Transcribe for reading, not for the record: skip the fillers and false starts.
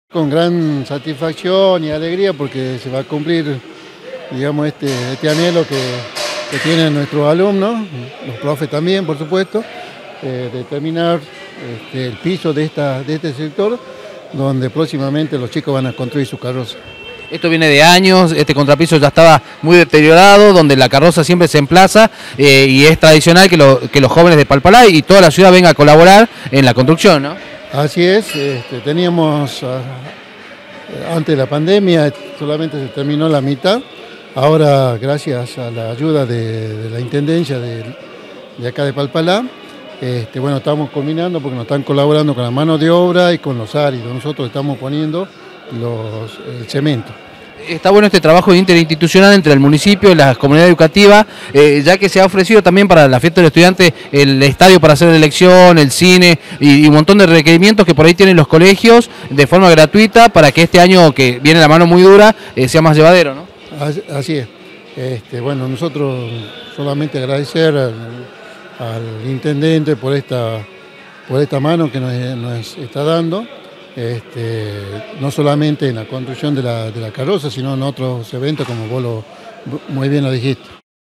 Con gran satisfacción y alegría porque se va a cumplir, digamos, este anhelo que tienen nuestros alumnos, los profes también, por supuesto, de terminar el piso de este sector, donde próximamente los chicos van a construir su carroza. Esto viene de años, este contrapiso ya estaba muy deteriorado, donde la carroza siempre se emplaza y es tradicional que los jóvenes de Palpalá y toda la ciudad vengan a colaborar en la construcción, ¿no? Así es, teníamos antes de la pandemia solamente se terminó la mitad, ahora gracias a la ayuda de la Intendencia de acá de Palpalá, bueno, estamos culminando porque nos están colaborando con la mano de obra y con los áridos, nosotros estamos poniendo el cemento. Está bueno este trabajo interinstitucional entre el municipio y la comunidad educativa, ya que se ha ofrecido también para la fiesta del estudiante el estadio para hacer la elección, el cine y un montón de requerimientos que por ahí tienen los colegios de forma gratuita para que este año, que viene la mano muy dura, sea más llevadero, ¿no? Así es. Bueno, nosotros solamente agradecer al intendente por esta mano que nos está dando. No solamente en la construcción de la carroza, sino en otros eventos como vos muy bien lo dijiste.